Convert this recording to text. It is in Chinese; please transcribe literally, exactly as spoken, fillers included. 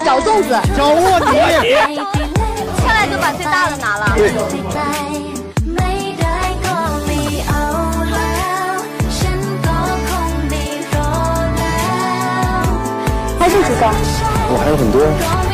小粽子， 小卧底， 上来就把最大的拿了。 对。 还剩几个？ 我还有很多。